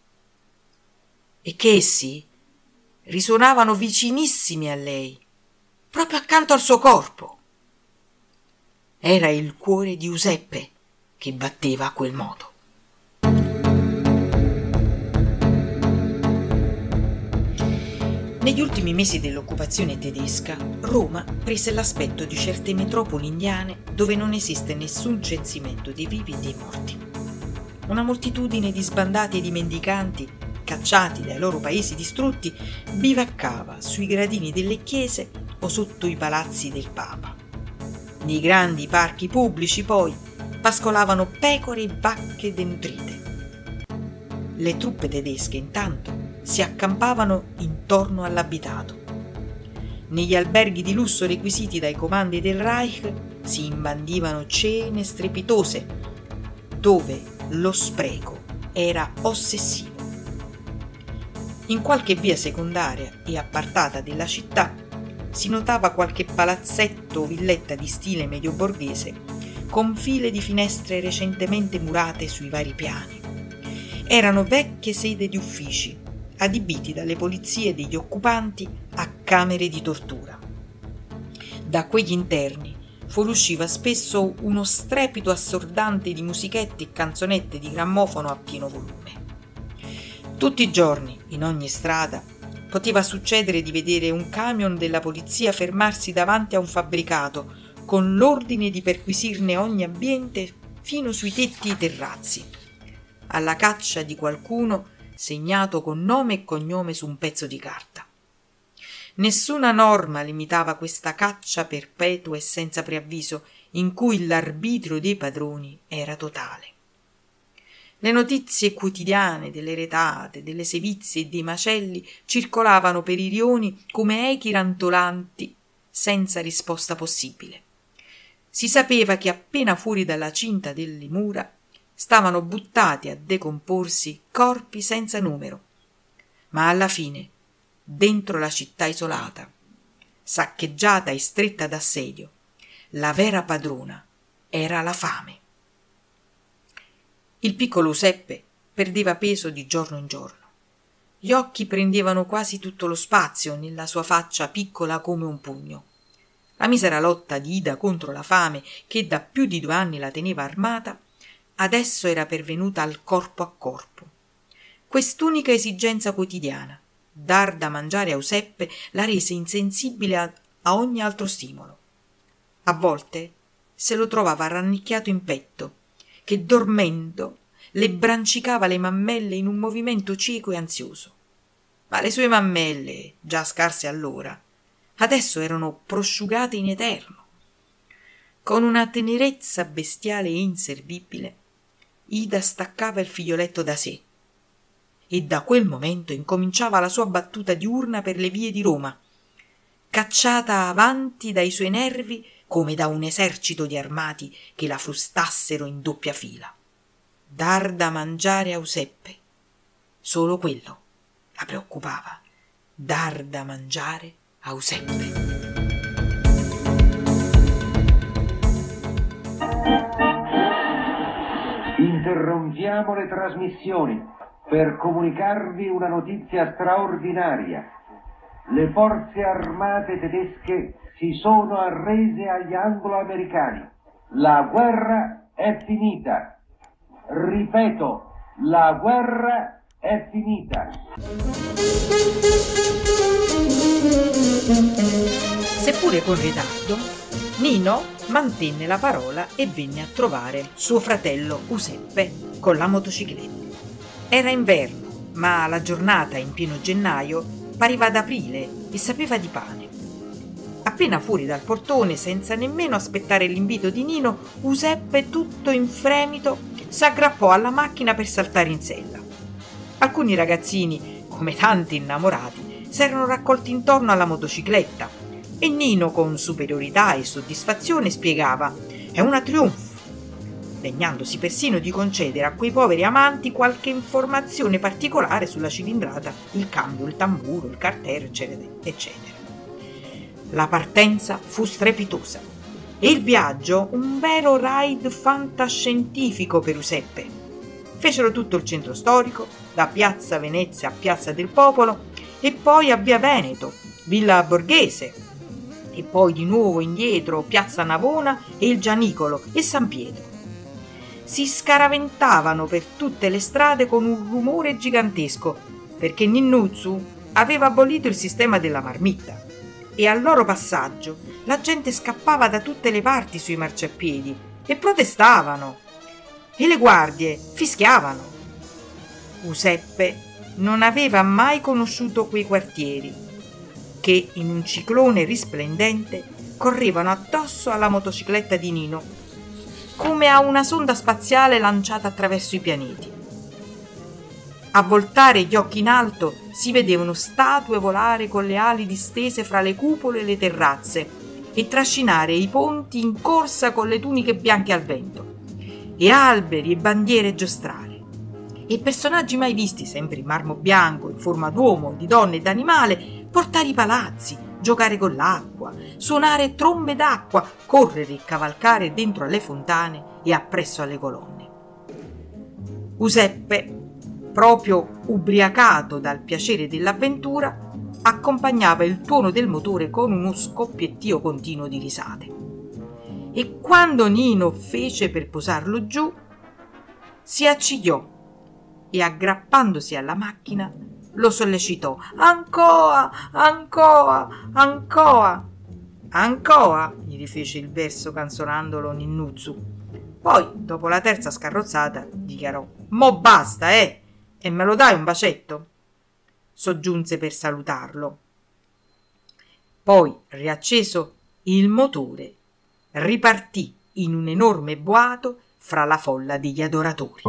E che essi risuonavano vicinissimi a lei, proprio accanto al suo corpo. Era il cuore di Giuseppe che batteva a quel modo. Negli ultimi mesi dell'occupazione tedesca, Roma prese l'aspetto di certe metropoli indiane dove non esiste nessun censimento dei vivi e dei morti. Una moltitudine di sbandati e di mendicanti, cacciati dai loro paesi distrutti, bivaccava sui gradini delle chiese o sotto i palazzi del Papa. Nei grandi parchi pubblici, poi, pascolavano pecore e vacche denutrite. Le truppe tedesche, intanto, si accampavano intorno all'abitato. Negli alberghi di lusso requisiti dai comandi del Reich si imbandivano cene strepitose, dove lo spreco era ossessivo. In qualche via secondaria e appartata della città si notava qualche palazzetto o villetta di stile medioborghese con file di finestre recentemente murate sui vari piani. Erano vecchie sede di uffici, adibiti dalle polizie degli occupanti a camere di tortura. Da quegli interni fuoriusciva spesso uno strepito assordante di musichette e canzonette di grammofono a pieno volume. Tutti i giorni, in ogni strada, poteva succedere di vedere un camion della polizia fermarsi davanti a un fabbricato con l'ordine di perquisirne ogni ambiente fino sui tetti e i terrazzi, alla caccia di qualcuno segnato con nome e cognome su un pezzo di carta. Nessuna norma limitava questa caccia perpetua e senza preavviso, in cui l'arbitrio dei padroni era totale. Le notizie quotidiane delle retate, delle sevizie e dei macelli circolavano per i rioni come echi rantolanti, senza risposta possibile. Si sapeva che appena fuori dalla cinta delle mura stavano buttati a decomporsi corpi senza numero, ma alla fine, dentro la città isolata, saccheggiata e stretta d'assedio, la vera padrona era la fame. Il piccolo Giuseppe perdeva peso di giorno in giorno. Gli occhi prendevano quasi tutto lo spazio nella sua faccia piccola come un pugno. La misera lotta di Ida contro la fame, che da più di 2 anni la teneva armata, adesso era pervenuta al corpo a corpo. Quest'unica esigenza quotidiana, dar da mangiare a Giuseppe la rese insensibile a ogni altro stimolo. A volte se lo trovava rannicchiato in petto, che dormendo le brancicava le mammelle in un movimento cieco e ansioso. Ma le sue mammelle, già scarse allora, adesso erano prosciugate in eterno. Con una tenerezza bestiale e inservibile, Ida staccava il figlioletto da sé e da quel momento incominciava la sua battuta diurna per le vie di Roma, cacciata avanti dai suoi nervi come da un esercito di armati che la frustassero in doppia fila. Dar da mangiare a Giuseppe, solo quello la preoccupava, dar da mangiare a Giuseppe. Interrompiamo le trasmissioni per comunicarvi una notizia straordinaria. Le forze armate tedesche si sono arrese agli anglo-americani. La guerra è finita. Ripeto, la guerra è finita. Seppure con ritardo, Nino mantenne la parola e venne a trovare suo fratello Giuseppe con la motocicletta. Era inverno, ma la giornata in pieno gennaio pareva d'aprile e sapeva di pane. Appena fuori dal portone, senza nemmeno aspettare l'invito di Nino, Giuseppe, tutto in fremito, s'aggrappò alla macchina per saltare in sella. Alcuni ragazzini, come tanti innamorati, s'erano raccolti intorno alla motocicletta e Nino, con superiorità e soddisfazione, spiegava: «È una trionfo», degnandosi persino di concedere a quei poveri amanti qualche informazione particolare sulla cilindrata, il cambio, il tamburo, il carter, eccetera, eccetera. La partenza fu strepitosa e il viaggio un vero raid fantascientifico per Giuseppe. Fecero tutto il centro storico, da Piazza Venezia a Piazza del Popolo e poi a Via Veneto, Villa Borghese e poi di nuovo indietro Piazza Navona e il Gianicolo e San Pietro. Si scaraventavano per tutte le strade con un rumore gigantesco perché Ninnuzzu aveva abolito il sistema della marmitta e al loro passaggio la gente scappava da tutte le parti sui marciapiedi e protestavano e le guardie fischiavano. Giuseppe non aveva mai conosciuto quei quartieri che in un ciclone risplendente correvano addosso alla motocicletta di Nino come a una sonda spaziale lanciata attraverso i pianeti. A voltare gli occhi in alto si vedevano statue volare con le ali distese fra le cupole e le terrazze e trascinare i ponti in corsa con le tuniche bianche al vento, e alberi e bandiere giostrare, e personaggi mai visti, sempre in marmo bianco, in forma d'uomo, di donna e d'animale, portare i palazzi, giocare con l'acqua, suonare trombe d'acqua, correre e cavalcare dentro alle fontane e appresso alle colonne. Giuseppe, proprio ubriacato dal piacere dell'avventura, accompagnava il tuono del motore con uno scoppiettio continuo di risate. E quando Nino fece per posarlo giù, si accigliò e, aggrappandosi alla macchina, lo sollecitò: «Ancoa, Ancoa, Ancoa!» «Ancoa!» gli rifece il verso canzonandolo Ninnuzzu. Poi, dopo la terza scarrozzata, dichiarò: «Mo basta, e me lo dai un bacetto?» Soggiunse per salutarlo. Poi, riacceso il motore, ripartì in un enorme boato fra la folla degli adoratori.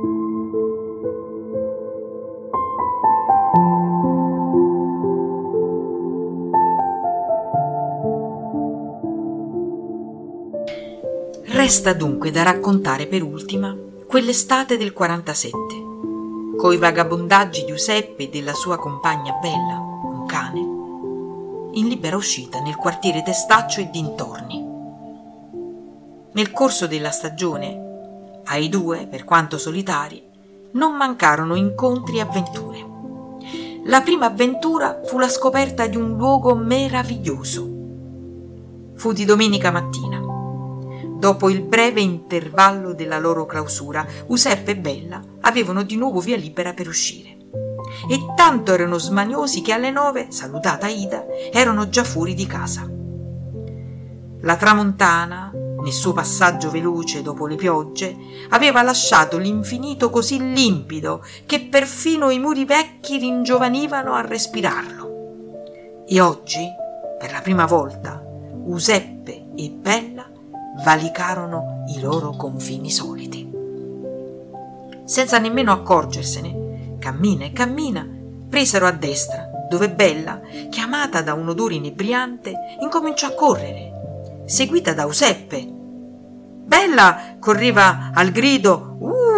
Resta dunque da raccontare per ultima quell'estate del 47, coi vagabondaggi di Giuseppe e della sua compagna Bella, un cane, in libera uscita nel quartiere Testaccio e dintorni. Nel corso della stagione, ai due, per quanto solitari, non mancarono incontri e avventure. La prima avventura fu la scoperta di un luogo meraviglioso. Fu di domenica mattina. Dopo il breve intervallo della loro clausura, Giuseppe e Bella avevano di nuovo via libera per uscire. e tanto erano smaniosi che alle 9, salutata Ida, erano già fuori di casa. La tramontana, nel suo passaggio veloce dopo le piogge, aveva lasciato l'infinito così limpido che perfino i muri vecchi ringiovanivano a respirarlo. E oggi, per la prima volta, Giuseppe e Bella valicarono i loro confini soliti. Senza nemmeno accorgersene, cammina e cammina, presero a destra, dove Bella, chiamata da un odore inebriante, incominciò a correre, seguita da Giuseppe. Bella correva al grido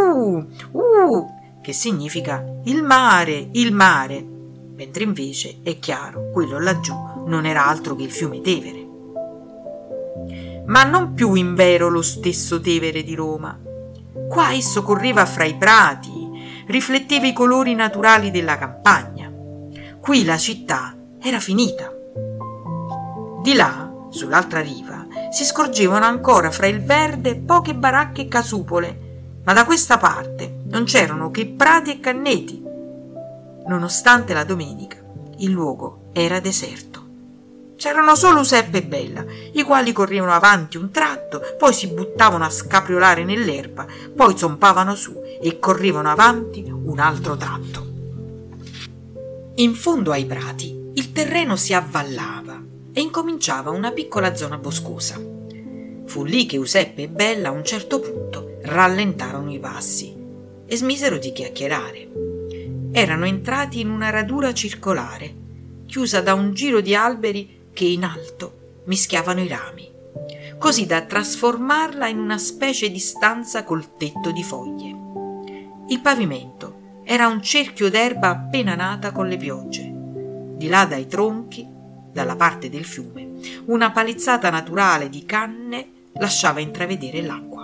che significa il mare, mentre invece, è chiaro, quello laggiù non era altro che il fiume Tevere. Ma non più in vero lo stesso Tevere di Roma. Qua esso correva fra i prati, rifletteva i colori naturali della campagna. Qui la città era finita. Di là, sull'altra riva, si scorgevano ancora fra il verde poche baracche e casupole, ma da questa parte non c'erano che prati e canneti. Nonostante la domenica, il luogo era deserto. C'erano solo Giuseppe e Bella, i quali correvano avanti un tratto, poi si buttavano a scapriolare nell'erba, poi zompavano su e correvano avanti un altro tratto. In fondo ai prati il terreno si avvallava e incominciava una piccola zona boscosa. Fu lì che Giuseppe e Bella a un certo punto rallentarono i passi e smisero di chiacchierare. Erano entrati in una radura circolare, chiusa da un giro di alberi che in alto mischiavano i rami, così da trasformarla in una specie di stanza col tetto di foglie. Il pavimento era un cerchio d'erba appena nata con le piogge. Di là dai tronchi, dalla parte del fiume, una palizzata naturale di canne lasciava intravedere l'acqua.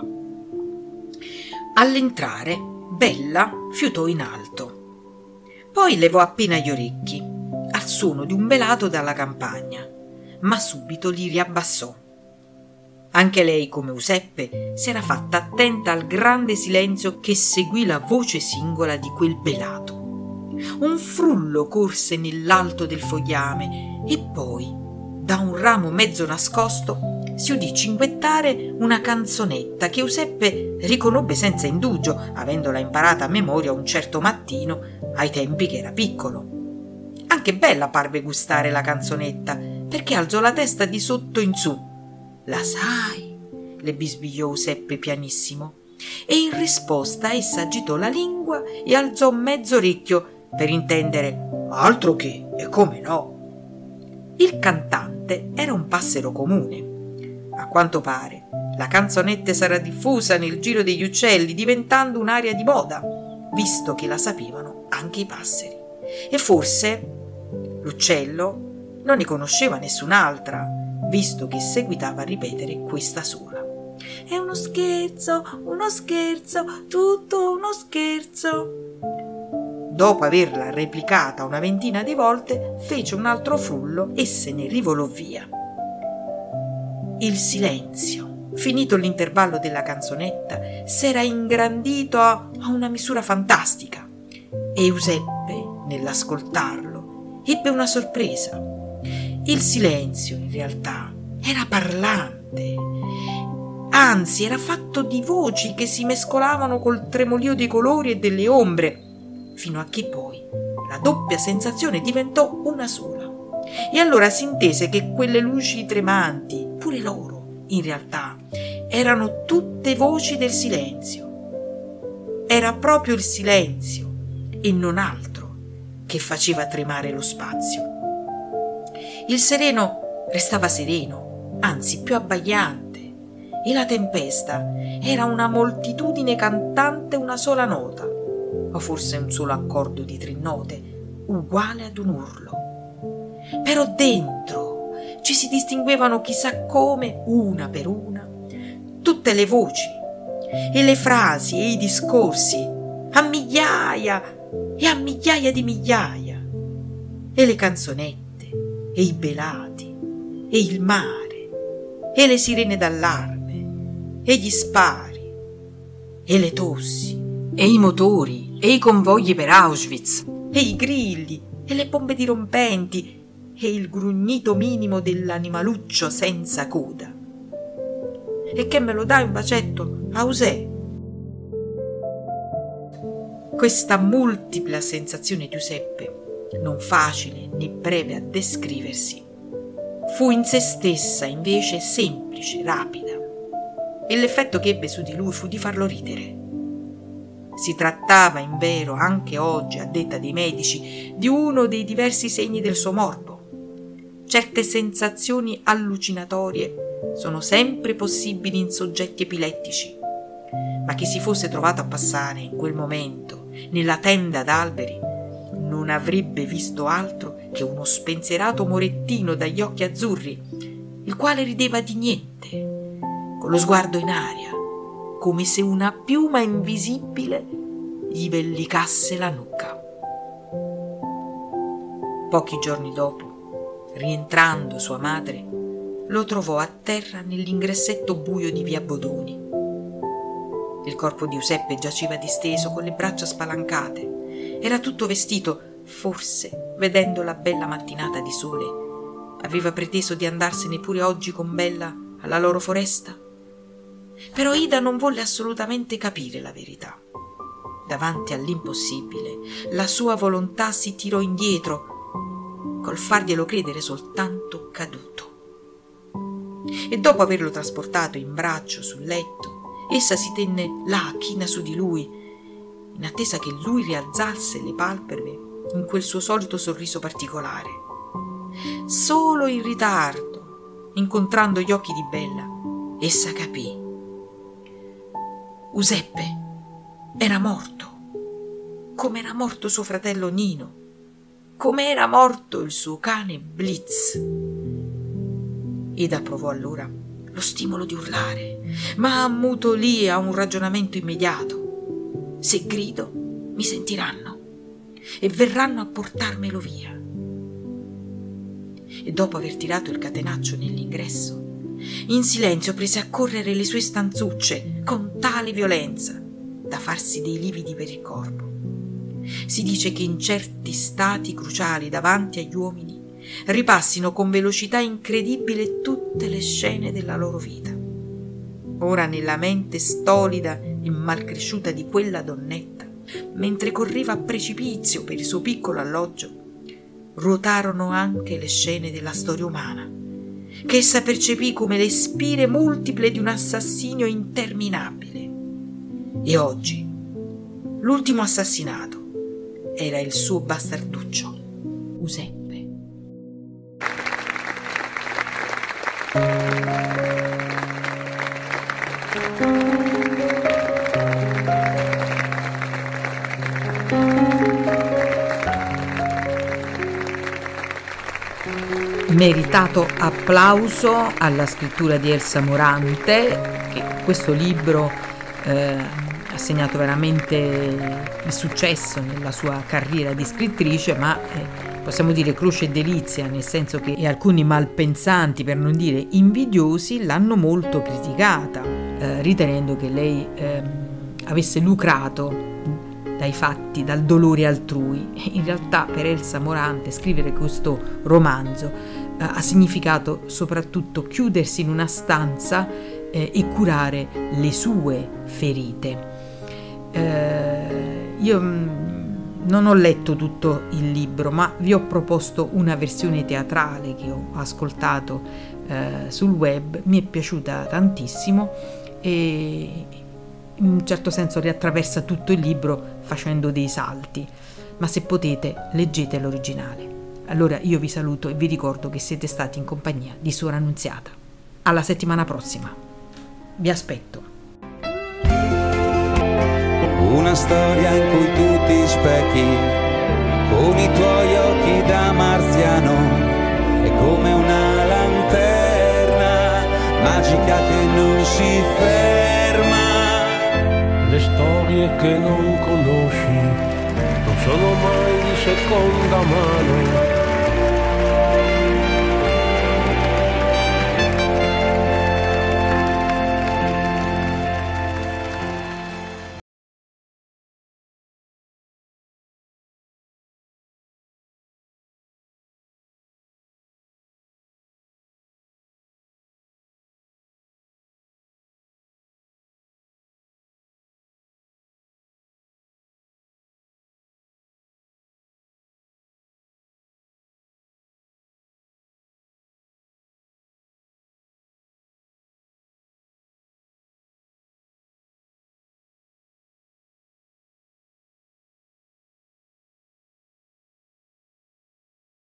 All'entrare, Bella fiutò in alto. Poi levò appena gli orecchi al suono di un belato dalla campagna, ma subito li riabbassò. Anche lei, come Giuseppe, si era fatta attenta al grande silenzio che seguì la voce singola di quel belato. Un frullo corse nell'alto del fogliame e poi, da un ramo mezzo nascosto, si udì cinguettare una canzonetta che Giuseppe riconobbe senza indugio, avendola imparata a memoria un certo mattino ai tempi che era piccolo. Anche Bella parve gustare la canzonetta, perché alzò la testa di sotto in su. «La sai?» le bisbigliò Giuseppe pianissimo, e in risposta essa agitò la lingua e alzò mezzo orecchio per intendere «altro che, e come no». Il cantante era un passero comune. A quanto pare la canzonetta sarà diffusa nel giro degli uccelli, diventando un'aria di moda, visto che la sapevano anche i passeri. E forse l'uccello non ne conosceva nessun'altra, visto che seguitava a ripetere questa sola. «È uno scherzo, tutto uno scherzo». Dopo averla replicata una ventina di volte, fece un altro frullo e se ne rivolò via. Il silenzio, finito l'intervallo della canzonetta, s'era ingrandito a una misura fantastica e Giuseppe, nell'ascoltarlo, ebbe una sorpresa. Il silenzio, in realtà, era parlante, anzi era fatto di voci che si mescolavano col tremolio dei colori e delle ombre, fino a che poi la doppia sensazione diventò una sola. E allora si intese che quelle luci tremanti, pure loro, in realtà, erano tutte voci del silenzio. Era proprio il silenzio, e non altro, che faceva tremare lo spazio. Il sereno restava sereno, anzi più abbagliante, e la tempesta era una moltitudine cantante una sola nota, o forse un solo accordo di 3 note, uguale ad un urlo. Però dentro ci si distinguevano chissà come, una per una, tutte le voci, e le frasi e i discorsi, a migliaia e a migliaia di migliaia, e le canzonette, e i belati, e il mare, e le sirene d'allarme, e gli spari, e le tossi, e i motori, e i convogli per Auschwitz, e i grilli, e le bombe dirompenti, e il grugnito minimo dell'animaluccio senza coda. E che me lo dai un bacetto, Ausè? Questa multipla sensazione di Giuseppe, non facile né breve a descriversi, fu in se stessa invece semplice, rapida, e l'effetto che ebbe su di lui fu di farlo ridere. Si trattava invero, anche oggi, a detta dei medici, di uno dei diversi segni del suo morbo. Certe sensazioni allucinatorie sono sempre possibili in soggetti epilettici, ma chi si fosse trovato a passare in quel momento nella tenda d'alberi non avrebbe visto altro che uno spensierato morettino dagli occhi azzurri, il quale rideva di niente, con lo sguardo in aria, come se una piuma invisibile gli vellicasse la nuca. Pochi giorni dopo, rientrando sua madre, lo trovò a terra nell'ingressetto buio di via Bodoni. Il corpo di Giuseppe giaceva disteso con le braccia spalancate. Era tutto vestito, forse, vedendo la bella mattinata di sole, aveva preteso di andarsene pure oggi con Bella alla loro foresta? Però Ida non volle assolutamente capire la verità. Davanti all'impossibile, la sua volontà si tirò indietro, col farglielo credere soltanto caduto. E dopo averlo trasportato in braccio sul letto, essa si tenne là, china su di lui, in attesa che lui rialzasse le palpebre in quel suo solito sorriso particolare. Solo in ritardo, incontrando gli occhi di Bella, essa capì. Giuseppe era morto, come era morto suo fratello Nino, come era morto il suo cane Blitz. Ida provò allora lo stimolo di urlare, ma ammutolì a un ragionamento immediato. Se grido, mi sentiranno e verranno a portarmelo via. E dopo aver tirato il catenaccio nell'ingresso, in silenzio prese a correre le sue stanzucce con tale violenza da farsi dei lividi per il corpo. Si dice che in certi stati cruciali davanti agli uomini ripassino con velocità incredibile tutte le scene della loro vita. Ora nella mente stolida e malcresciuta di quella donnetta, mentre correva a precipizio per il suo piccolo alloggio, ruotarono anche le scene della storia umana, che essa percepì come le spire multiple di un assassinio interminabile. E oggi l'ultimo assassinato era il suo bastarduccio, Giuseppe. Meritato applauso alla scrittura di Elsa Morante, che con questo libro ha segnato veramente il successo nella sua carriera di scrittrice, ma possiamo dire croce e delizia, nel senso che alcuni malpensanti, per non dire invidiosi, l'hanno molto criticata, ritenendo che lei avesse lucrato dai fatti, dal dolore altrui. In realtà per Elsa Morante scrivere questo romanzo ha significato soprattutto chiudersi in una stanza e curare le sue ferite. Io non ho letto tutto il libro, ma vi ho proposto una versione teatrale che ho ascoltato sul web. Mi è piaciuta tantissimo e in un certo senso riattraversa tutto il libro facendo dei salti, ma se potete leggete l'originale. Allora io vi saluto e vi ricordo che siete stati in compagnia di Suor Annunziata. Alla settimana prossima. Vi aspetto. Una storia in cui tu ti specchi con i tuoi occhi da marziano, è come una lanterna magica che non si ferma. Le storie che non conosci non sono mai di seconda mano.